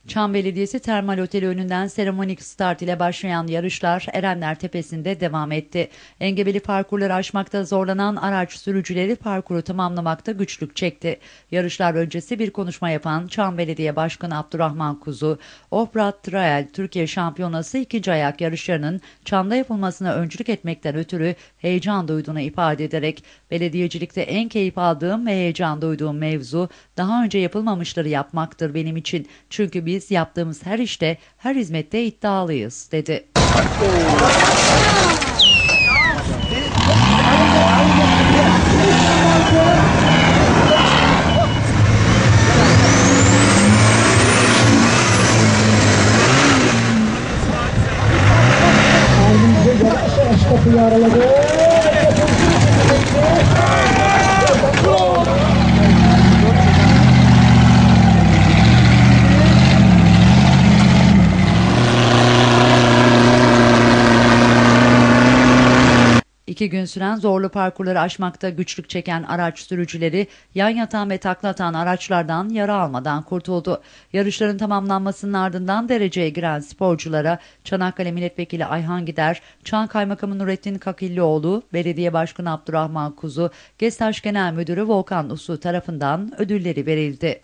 Çam Belediyesi Termal Oteli önünden seremonik start ile başlayan yarışlar Erenler Tepesi'nde devam etti. Engebeli parkurları aşmakta zorlanan araç sürücüleri parkuru tamamlamakta güçlük çekti. Yarışlar öncesi bir konuşma yapan Çam Belediye Başkanı Abdurrahman Kuzu, Offroad Trail Türkiye Şampiyonası 2. ayak yarışlarının Çam'da yapılmasına öncülük etmekten ötürü heyecan duyduğunu ifade ederek, belediyecilikte en keyif aldığım ve heyecan duyduğum mevzu daha önce yapılmamışları yapmaktır benim için. Çünkü biz yaptığımız her işte, her hizmette iddialıyız, dedi. İki gün süren zorlu parkurları aşmakta güçlük çeken araç sürücüleri yan yatan ve takla atan araçlardan yara almadan kurtuldu. Yarışların tamamlanmasının ardından dereceye giren sporculara Çanakkale Milletvekili Ayhan Gider, Çan Kaymakamı Nurettin Kakillioğlu, Belediye Başkanı Abdurrahman Kuzu, GESTAŞ Genel Müdürü Volkan Usu tarafından ödülleri verildi.